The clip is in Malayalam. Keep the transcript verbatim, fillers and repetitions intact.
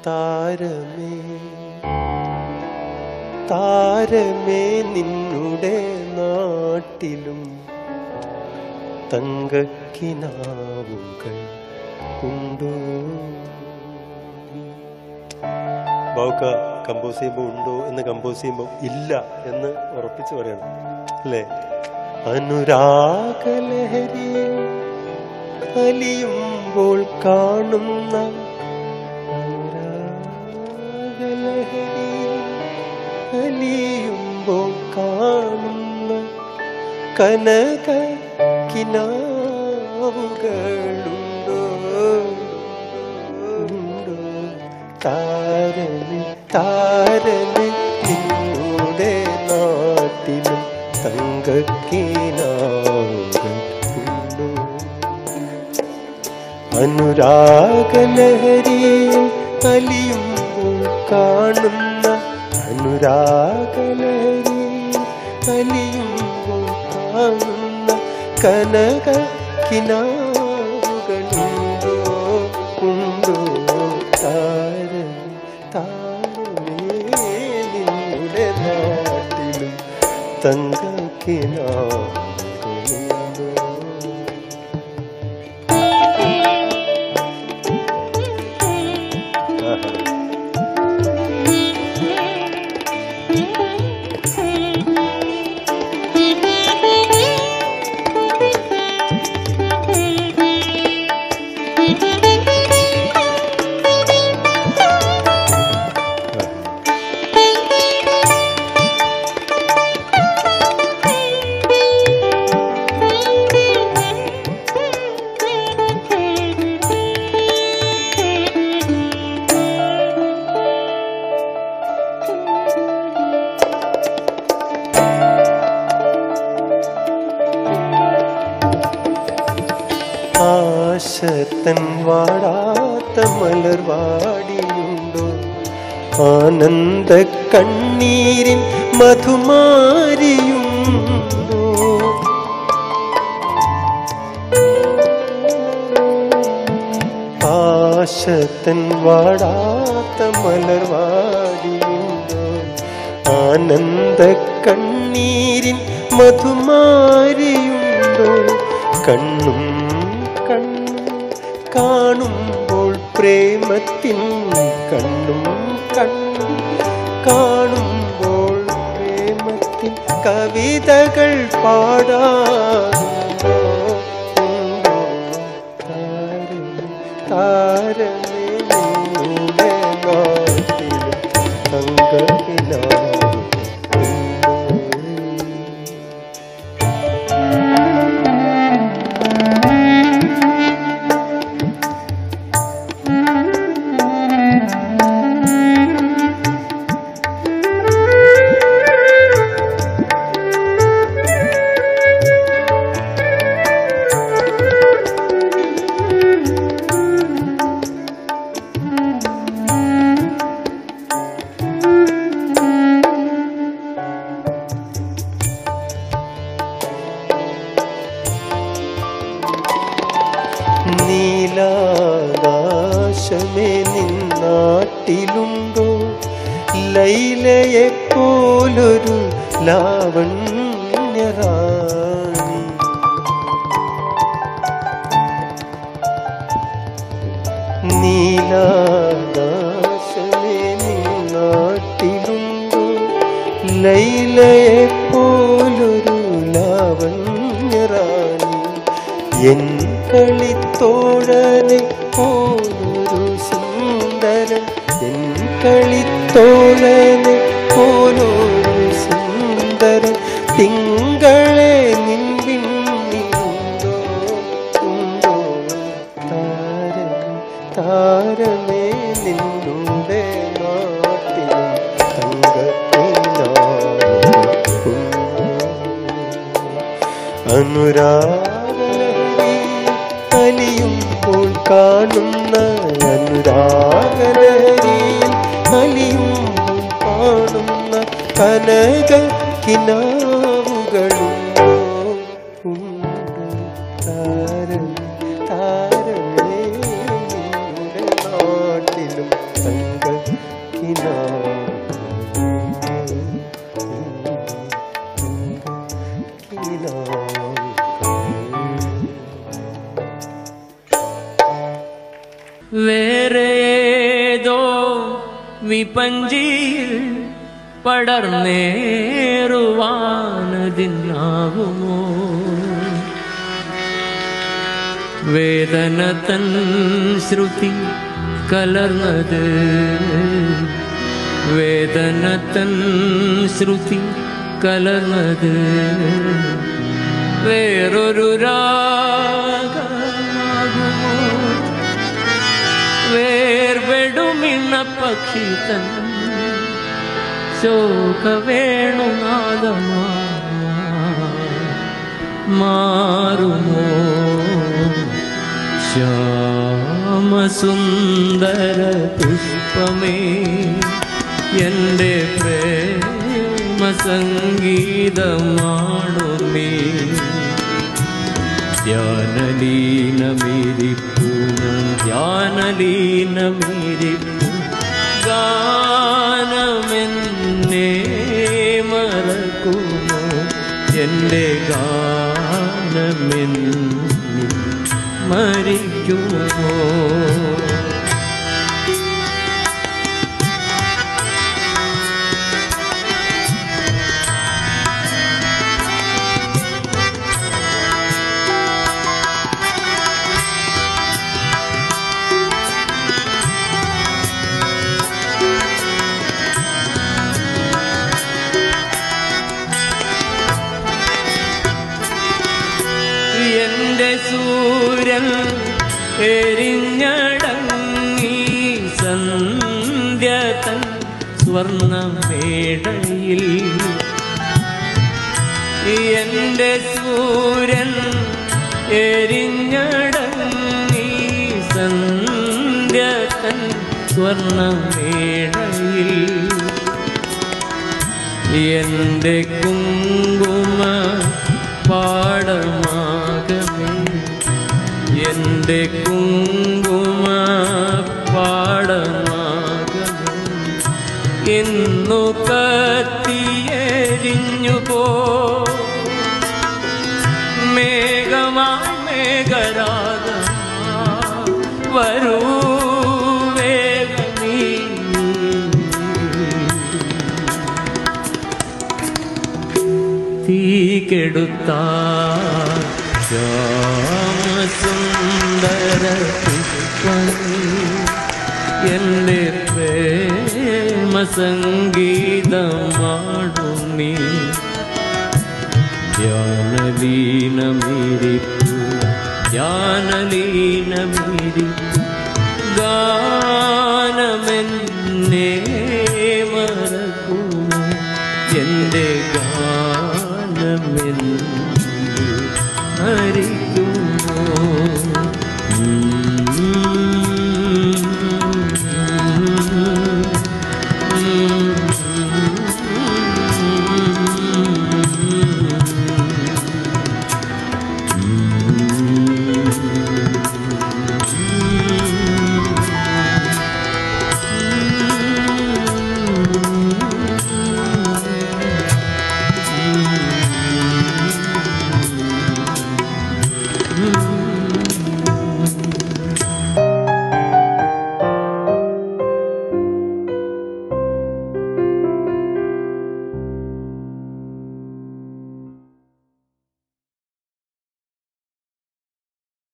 താരമേ താരമേ നിന്നുടെ നാട്ടിലും തങ്കക്കിനാവുകൾ ഉണ്ടോ? ബാവുക്ക കമ്പോസ് ചെയ്യുമ്പോൾ ഉണ്ടോ എന്ന് കമ്പോസ് ചെയ്യുമ്പോൾ ഇല്ല എന്ന് ഉറപ്പിച്ച് പറയണം അല്ലേ? അനുരാഗലഹരിയിൽ അലിയുമ്പോൾ കാണുന്ന അനുരാഗലഹരിയിൽ അലിയുമ്പോൾ കാണുന്ന കനക കിനാവുകളുണ്ടോ? ഉണ്ടോ? താരമേ താരമേ നിന്നുടെ നാട്ടിലും തങ്കക്കിനാവുകൾ ഉണ്ടോ? അനുരാഗലഹരിയിൽ അലിയുമ്പോൾ കാണുന്ന അനുരാഗലഹരിയിൽ അലിയുമ്പോൾ കാണുന്ന കനക കിനാവുകളുണ്ടോ? ഉണ്ടോ? താരമേ താരമേ നിന്നുടെ നാട്ടിലും തങ്കക്കിനാവുകളുണ്ടോ? ആശത്തൻ വാടാത്ത മലർവാടിയുണ്ടോ? ആനന്ദ കണ്ണീരിൻ മധുമാരിയുണ്ടോ? ആശത്തൻ വാടാത്ത മലർവാടിയുണ്ടോ? ആനന്ദ കണ്ണീരിൻ മധുമാരിയുണ്ടോ? കണ്ണും കാണുമ്പോൾ പ്രേമത്തിൻ കണ്ണും കണ്ണും കാണുമ്പോൾ പ്രേമത്തിൻ കവിതകൾ പാടാറുണ്ടോ? ഉണ്ടോ? താരമേ താരമേ നിന്നുടെ നാട്ടിലും തങ്കക്കിനാവുകൾ നീലാകാശമേ നിന്നാട്ടിലുണ്ടോ? ലൈലയെ പോലൊരു ലാവണ്യറാണി. നീലാകാശമേ നിന്നാട്ടിലുണ്ടോ? ലൈലയെ പോലൊരു ലാവണ്യറാണി. എൻ കളിത്തോഴനെ പോലൊരു സുന്ദരൻ, എൻ കളിത്തോഴനെ പോലൊരു സുന്ദരൻ തിങ്കളെ നിൻപിന്നിലുണ്ടോ? ഉണ്ടോ? താരമേ താരമേ നിന്നുടെ നാട്ടിലും തങ്കക്കിനാവുകൾ അനുരാഗലഹരി അലിയുമ്പോൾ കാണുന്ന അനുരാഗലഹരിയിൽ അലിയുമ്പോൾ കാണുന്ന കനക കിനാവുകളുണ്ടോ? ഉണ്ടോ? താരമേ താരമേ നിന്നുടെ നാട്ടിലും തങ്ക കിനാവ് വേറേതോ വിപഞ്ചിയിൽ പടർന്നേറുവാനതിനാകുമോ വേദന തൻ ശ്രുതി കലർന്നത് വേദന തൻ ശ്രുതി കലർന്നത് വേറൊരു രാഗമാകുമോ വേർപെടുമിന്ന പക്ഷി തൻ ശോകവേണുനാദമാ മാറുമോ ശ്യാമസുന്ദര പുഷ്പമേ എൻ്റെ പ്രേമ സംഗീതമാണു നീ ധ്യാനലീനമിരിപ്പു ധ്യാനലീനമിരിപ്പു ഗാനമെന്നെ മറക്കുമോ എൻ്റെ ഗാനമെന്നെ മരിക്കുമോ സൂര്യൻ എരിഞ്ഞടങ്ങി സന്ധ്യ തൻ സ്വർണ്ണമേടയിൽ എൻ്റെ സൂര്യൻ എരിഞ്ഞടങ്ങി സന്ധ്യ തൻ സ്വർണ്ണമേടയിൽ എൻ്റെ കുങ്കുമ പാടമാകമേ എൻ്റെ കുങ്കുമ പാടമാകമേ ഇന്നു കത്തിയെരിഞ്ഞു പോ മേഘമായി മേഘരാഗമാ വരൂ വേഗമീ തീ കെടുത്താൽ ശ്യാമസുന്ദര പുഷ്പമേ എൻ്റെ പ്രേമ സംഗീതമാണു നീ ധ്യാനലീനമിരിപ്പു ധ്യാനലീനമിരിപ്പു ഗാ